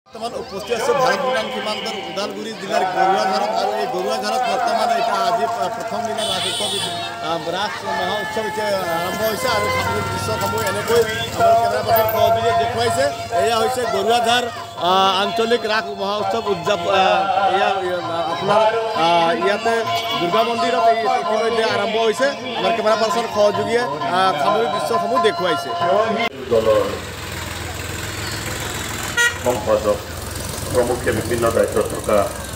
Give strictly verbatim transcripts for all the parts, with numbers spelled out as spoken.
বৰ্তমান উপস্থিত আছে ভাৰত ভূটান সীমান্তৰ ওদালগুৰি জিলাৰ গৰুৱাঝাৰত আৰু এই গৰুৱাঝাৰত বৰ্তমান এটা আজি প্ৰথম দিনা ৰাস উৎসৱ ৰাস মহা উৎসৱ এতিয়া আৰম্ভ হৈছে আৰু সামগ্ৰিক দৃশ্যসমূহ এনেকৈ আমাৰ কেমেৰা পাৰ্চন সহযোগে দেখুৱাইছে। এয়া হৈছে গৰুৱাঝাৰ আঞ্চলিক ৰাস মহা উৎসৱ উদযাপন। এয়া আপোনাৰ ইয়াতে দুৰ্গা মন্দিৰত ইতিমধ্যে আৰম্ভ হৈছে। আমাৰ কেমেৰা পাৰ্চন সহযোগীয়ে সামগ্ৰিক দৃশ্যসমূহ দেখুৱাইছে। সম্পাদক প্ৰমুখে বিভিন্ন দায়িত্বত থকা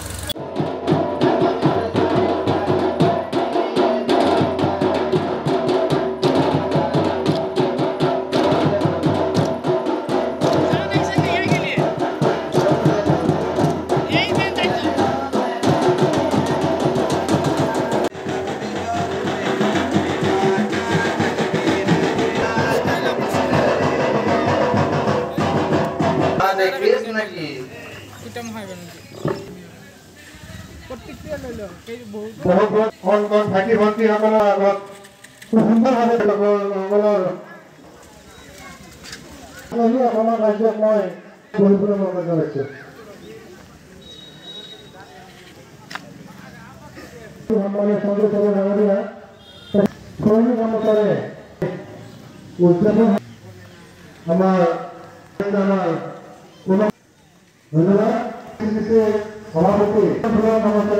ভাইটি ভণ্টিসকলৰ আগত সুন্দৰভাৱে অসমৰ ৰাজ্যক মই বহিবলৈ মন জনাইছোঁ। আমাৰ ধন্যবাদ সভাপতি নমস্কাৰ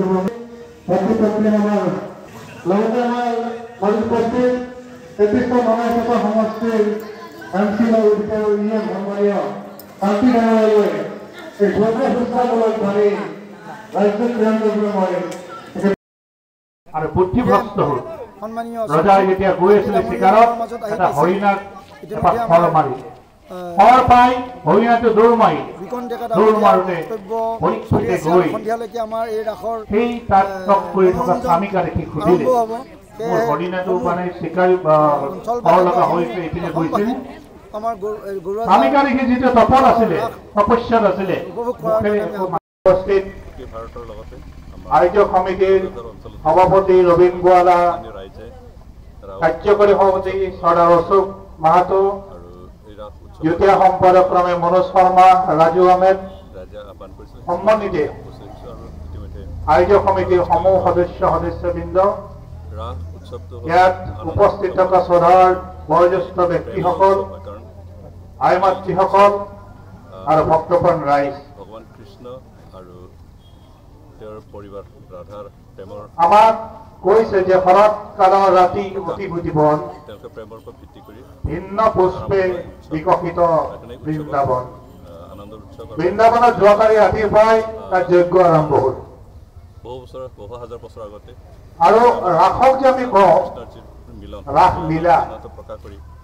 আমাৰ লগতে আমাৰ উপস্থিত তেত্ৰিশ নগাঁও সমষ্টিৰ এম চি ইউনিয়ন সম্মানীয় শান্তি ডাঙৰীয়ালৈ এই ধৰ্মীয় সুস্থামূলক ধৰি ৰাজ্যিক প্ৰেৰণ কৰিবলৈ মই আৰু বুদ্ধিভ্ৰষ্ট হ'ল। ৰজাই যেতিয়া গৈ আছিলে চিকাৰত এটা হৰিণাক এপাত ফল মাৰিলে। ফল পাই হৰিণাটো দৌৰ মাৰি দৌৰ মাৰোতে পৰীক্ষিতে গৈ সেই তাত টক কৰি থকা স্বামীকা দেখি সুধিলে, মোৰ হৰিণাটো মানে চিকাৰী ফল লগা হৈছে এইপিনে গৈছিল। স্বামীকা দেখি যিটো তপত আছিলে তপস্যাত আছিলে উপস্থিত আৰ্য সমিতিৰ সভাপতি ৰবীন গোৱালা, কাৰ্যকৰী সভাপতি চৰ্দাৰ অশোক মাহাতো, যুটীয়া সম্পাদক ক্ৰমে মনোজ শৰ্মা, ৰাজু আহমেদ, সম্মানিত আৰ্য সমিতিৰ সমূহ সদস্য সদস্যবৃন্দ, ইয়াত উপস্থিত থকা শ্ৰদ্ধাৰ বয়োজ্যেষ্ঠ ব্যক্তিসকল, আই মাতৃসকল আৰু ভক্তপ্ৰাণ ৰাইজ, ভগৱান কৃষ্ণ আৰু তেওঁৰ পৰিবাৰ ৰাধাৰ প্ৰেমৰ আমাক কৈছে যে শৰৎ কালৰ ৰাতি অতি বুদ্ধিবন, তেওঁলোকে প্ৰেমৰ ওপৰত ভিত্তি কৰি ভিন্ন পুষ্পে বিকশিত বৃন্দাবন। আনন্দৰ উৎসৱ বৃন্দাবনত যোৱাকালি ৰাতিৰ পৰাই তাত যজ্ঞ আৰম্ভ হ'ল। বহু বছৰ বহু হাজাৰ বছৰ আগতে আৰু ৰাসক যে আমি কওঁ মিলন ৰাস লীলা প্ৰকাশ কৰি